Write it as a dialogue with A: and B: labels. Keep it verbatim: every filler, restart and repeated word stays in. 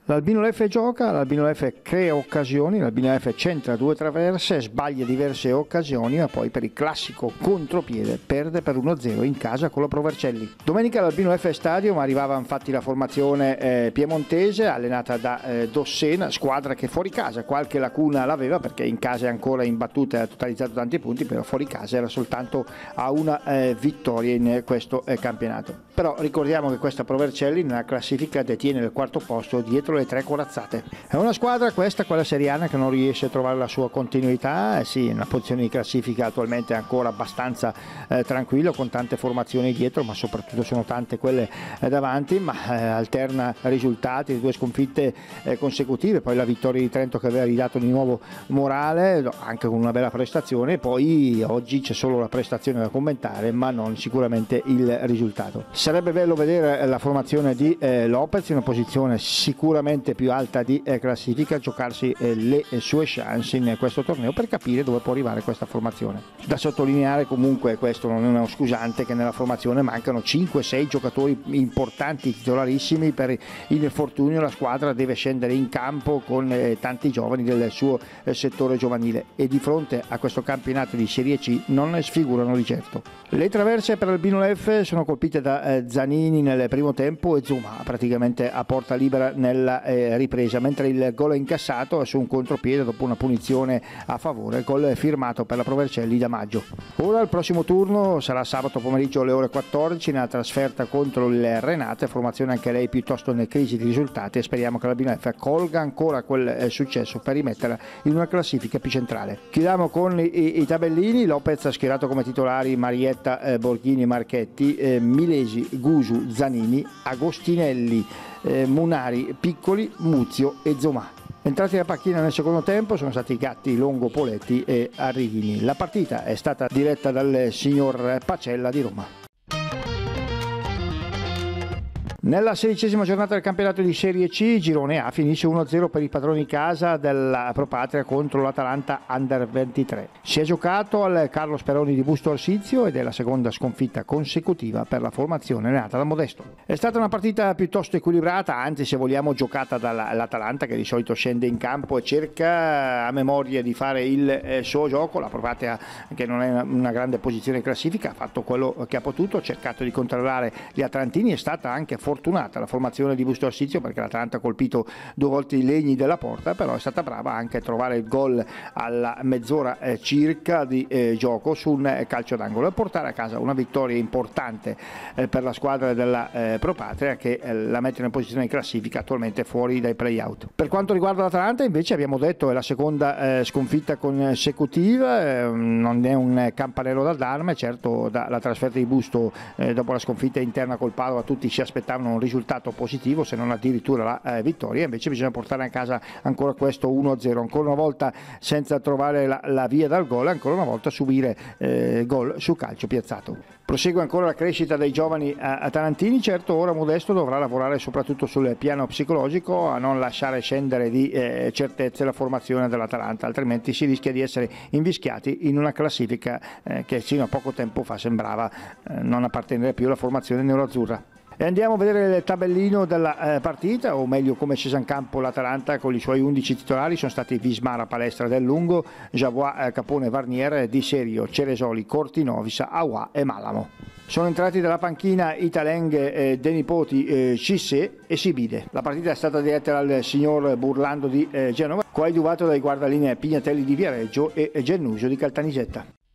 A: L'Albino F gioca, l'Albino F crea occasioni, l'Albino F centra due traverse, sbaglia diverse occasioni, ma poi per il classico contropiede perde per uno a zero in casa con la Pro Vercelli. Domenica all'Albino F Stadium arrivava infatti la formazione eh, piemontese allenata da eh, Dossena, squadra che fuori casa qualche lacuna l'aveva perché in casa è ancora imbattuta e ha totalizzato tanti punti, però fuori casa era soltanto a una eh, vittoria in questo eh, campionato. Però ricordiamo che questa Pro Vercelli nella classifica detiene il quarto posto dietro le tre corazzate. È una squadra questa, quella seriana, che non riesce a trovare la sua continuità, eh sì, una posizione di classifica attualmente ancora abbastanza eh, tranquillo, con tante formazioni dietro, ma soprattutto sono tante quelle eh, davanti, ma eh, alterna risultati, due sconfitte eh, consecutive, poi la vittoria di Trento che aveva ridato di nuovo morale, anche con una bella prestazione, e poi oggi c'è solo la prestazione da commentare, ma non sicuramente il risultato. Sarebbe bello vedere la formazione di eh, Lopez in una posizione sicuramente più alta di eh, classifica, giocarsi eh, le eh, sue chance in eh, questo torneo per capire dove può arrivare questa formazione. Da sottolineare comunque, questo non è uno scusante, che nella formazione mancano cinque sei giocatori importanti, titolarissimi. Per il Fortunio la squadra deve scendere in campo con eh, tanti giovani del suo eh, settore giovanile, e di fronte a questo campionato di Serie C non sfigurano di certo. Le traverse per Albino F sono colpite da eh, Zanini nel primo tempo e Zuma praticamente a porta libera nella eh, ripresa, mentre il gol incassato è su un contropiede dopo una punizione a favore, gol firmato per la Pro Vercelli da Maggio. Ora il prossimo turno sarà sabato pomeriggio alle ore quattordici nella trasferta contro il Renate, formazione anche lei piuttosto in crisi di risultati, e speriamo che l'Albino F colga ancora quel eh, successo per rimetterla in una classifica più centrale. Chiudiamo con i, i tabellini. Lopez ha schierato come titolari Marietta, eh, Borghini, Marchetti, eh, Milesi, Gusu, Zanini, Agostinelli, eh, Munari, Piccoli, Muzio e Zomà. Entrati nella panchina nel secondo tempo sono stati Gatti, Longo, Poletti e Arrighini. La partita è stata diretta dal signor Pacella di Roma. Nella sedicesima giornata del campionato di Serie C, Girone A finisce uno a zero per i padroni casa della Pro Patria contro l'Atalanta Under ventitré. Si è giocato al Carlo Speroni di Busto Arsizio ed è la seconda sconfitta consecutiva per la formazione nata da Modesto. È stata una partita piuttosto equilibrata, anzi se vogliamo giocata dall'Atalanta, che di solito scende in campo e cerca a memoria di fare il eh, suo gioco. La Pro Patria, che non è una, una grande posizione in classifica, ha fatto quello che ha potuto, ha cercato di controllare gli atalantini, è stata anche fortunata la formazione di Busto Arsizio perché l'Atalanta ha colpito due volte i legni della porta, però è stata brava anche a trovare il gol alla mezz'ora eh, circa di eh, gioco su un eh, calcio d'angolo e portare a casa una vittoria importante eh, per la squadra della eh, Pro Patria, che eh, la mette in posizione di classifica attualmente fuori dai play-out. Per quanto riguarda l'Atalanta invece, abbiamo detto, è la seconda eh, sconfitta consecutiva, eh, non è un campanello d'allarme, certo dalla trasferta di Busto eh, dopo la sconfitta interna col Padova tutti si aspettavano un risultato positivo, se non addirittura la eh, vittoria. Invece bisogna portare a casa ancora questo uno a zero, ancora una volta senza trovare la, la via dal gol, ancora una volta subire eh, gol su calcio piazzato. Prosegue ancora la crescita dei giovani atalantini, certo ora Modesto dovrà lavorare soprattutto sul piano psicologico a non lasciare scendere di eh, certezze la formazione dell'Atalanta, altrimenti si rischia di essere invischiati in una classifica eh, che fino a poco tempo fa sembrava eh, non appartenere più alla formazione neroazzurra. E andiamo a vedere il tabellino della eh, partita, o meglio come è scesa in campo l'Atalanta con i suoi undici titolari. Sono stati Vismara, Palestra, Del Lungo, Javois, eh, Capone, Varnier, Di Serio, Ceresoli, Cortinovis, Aua e Malamo. Sono entrati dalla panchina Italeng, eh, De Nipoti, eh, Cissé e Sibide. La partita è stata diretta dal signor Burlando di eh, Genova, coadiuvato dai guardalinee Pignatelli di Viareggio e Gennusio di Caltanissetta.